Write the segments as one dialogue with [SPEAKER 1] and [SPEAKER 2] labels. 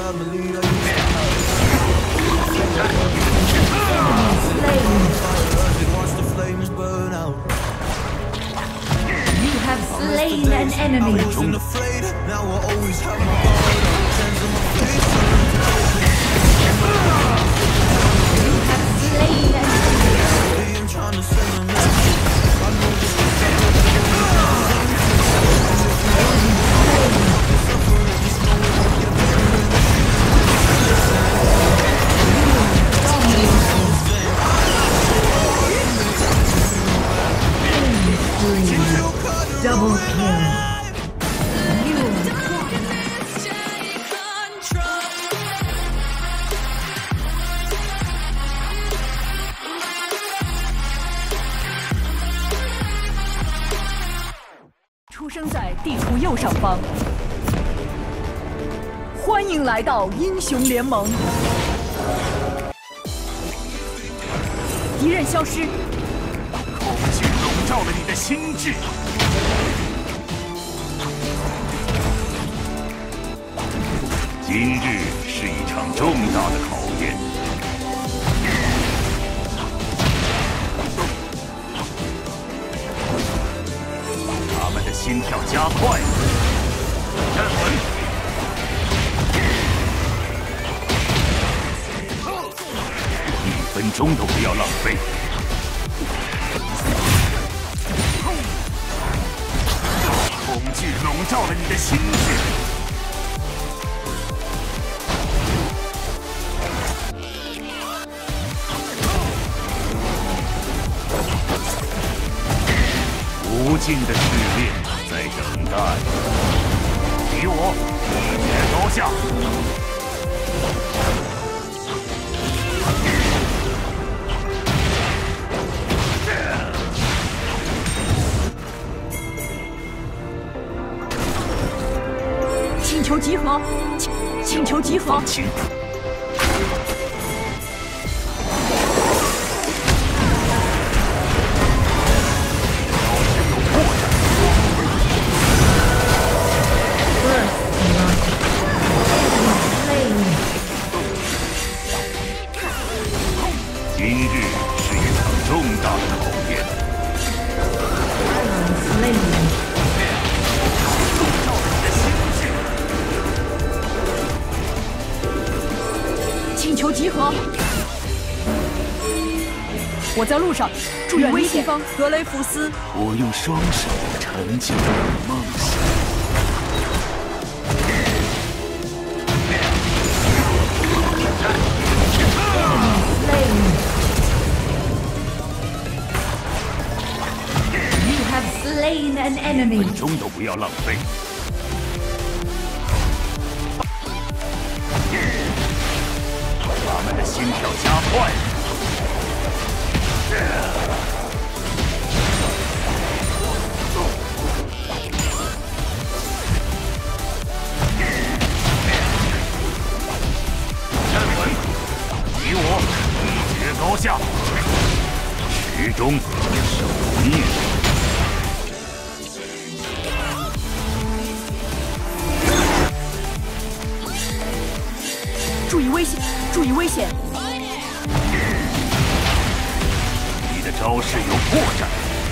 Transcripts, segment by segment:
[SPEAKER 1] have slain an enemy. You have slain an Double kill. You 出生在地图右上方，欢迎来到英雄联盟。敌人消失。
[SPEAKER 2] 恐惧笼罩了你的心智。今日是一场重大的考验。他们的心跳加快了，站稳。1分钟都不要浪费。 恐惧笼罩了你的心智。无尽的试炼在等待，敌我一决高下。
[SPEAKER 1] 请求集合，请求集合。
[SPEAKER 2] 请。今日是一场重大的考验。
[SPEAKER 1] 请求集合！我在路上，注意危险！格雷福斯，
[SPEAKER 2] 我用双手成就你的梦想。
[SPEAKER 1] You have slain an enemy.
[SPEAKER 2] 1分钟都不要浪费。 他们的心跳加快。站稳，敌我一决高下。始终守灭。
[SPEAKER 1] 注意危险！注意危险！
[SPEAKER 2] 你的招式有破绽，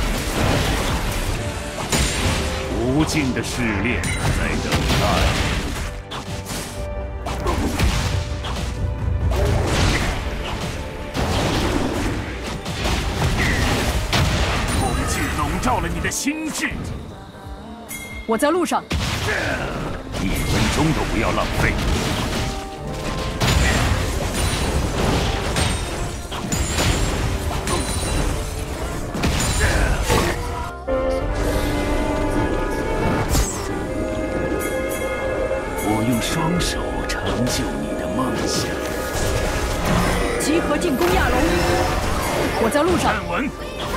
[SPEAKER 2] 无尽的试炼在等待。恐惧笼罩了你的心智。
[SPEAKER 1] 我在路上。
[SPEAKER 2] 1分钟都不要浪费。 用双手成就你的梦想。
[SPEAKER 1] 集合进攻亚龙！我在路上。
[SPEAKER 2] 站稳。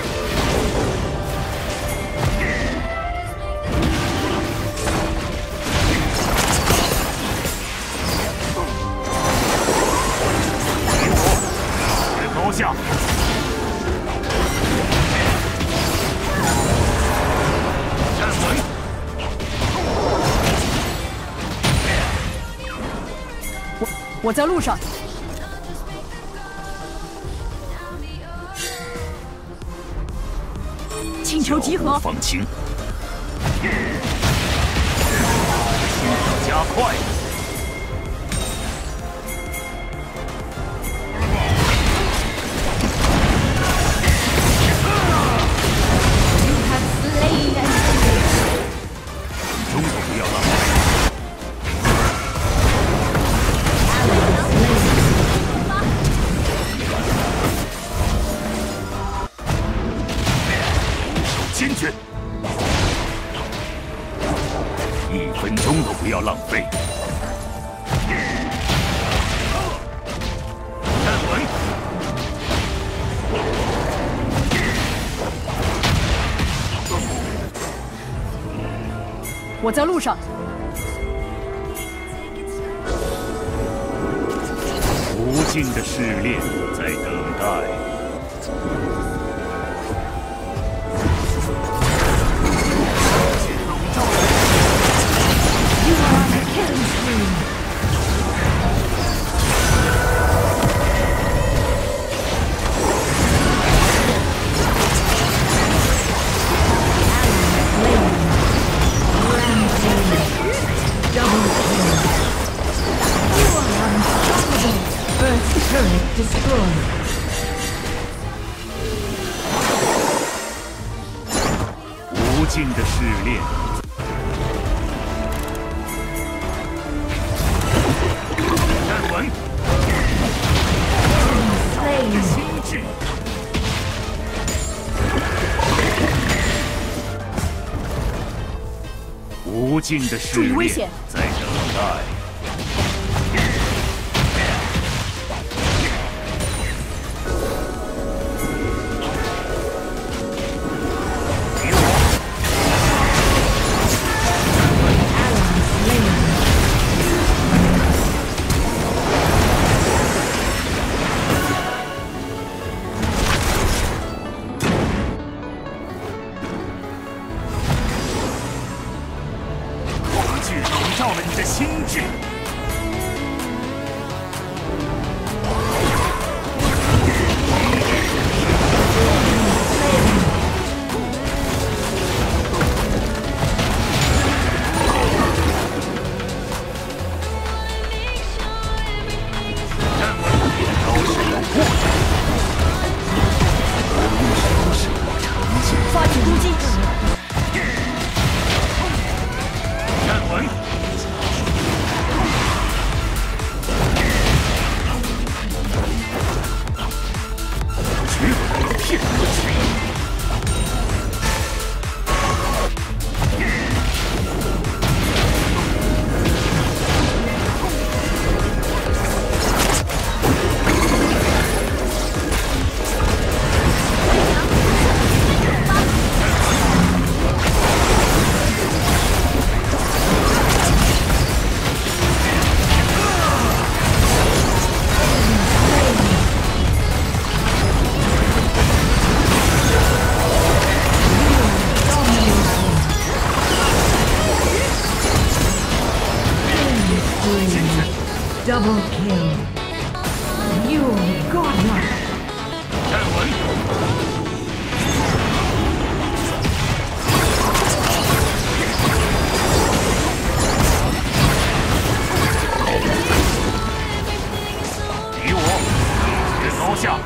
[SPEAKER 2] 敌我一决高下。站稳。
[SPEAKER 1] 我在路上。请求集合。
[SPEAKER 2] 放晴。心跳加快。 坚决，1分钟都不要浪费。站稳，
[SPEAKER 1] 我在路上。
[SPEAKER 2] 无尽的试炼在等待。 无尽的试炼。站稳。心智。无尽的试炼在等待。 笼罩了你的心智。站稳，招式有破绽。招式有成绩。
[SPEAKER 1] 发起攻击。
[SPEAKER 2] 站稳。 片刻迟疑，
[SPEAKER 3] Double kill. You godlike.
[SPEAKER 2] 站稳。敌我一决高下。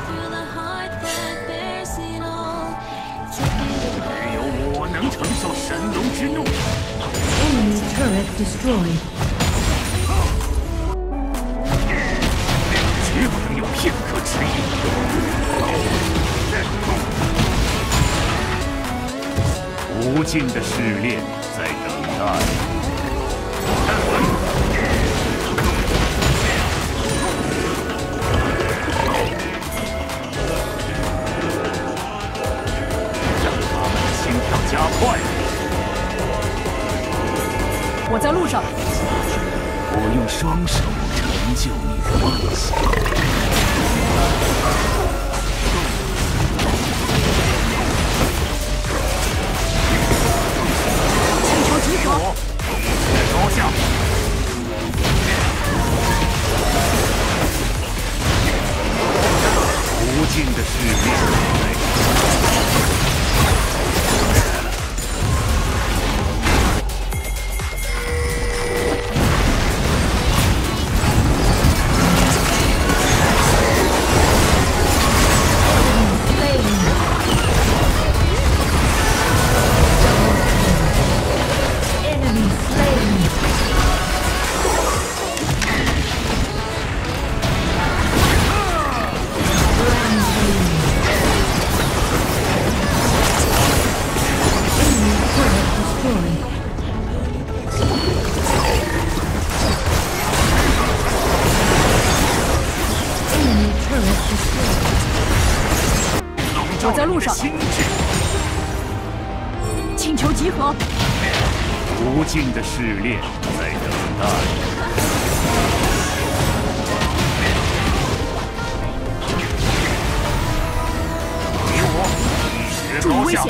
[SPEAKER 2] 只有我能承受神龙之怒。
[SPEAKER 3] Enemy turret destroyed.
[SPEAKER 2] 绝不能有片刻迟疑。无尽的试炼在等待。站稳。让他们的心跳加快。
[SPEAKER 1] 我在路上。
[SPEAKER 2] 我用双手。 成就你的梦想。
[SPEAKER 1] 请求集合。
[SPEAKER 2] 一决高下。 照着你的心智。
[SPEAKER 1] 请求集合。
[SPEAKER 2] 无尽的试炼在等待。你我一决高下。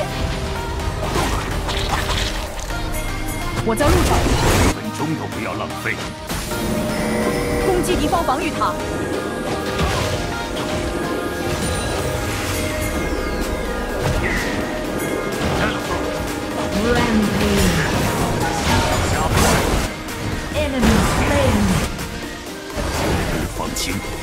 [SPEAKER 1] 我在路上
[SPEAKER 2] 1分钟都不要浪费。
[SPEAKER 1] 攻击敌方防御塔。
[SPEAKER 3] Rampage. Enemy slain.
[SPEAKER 2] 放晴。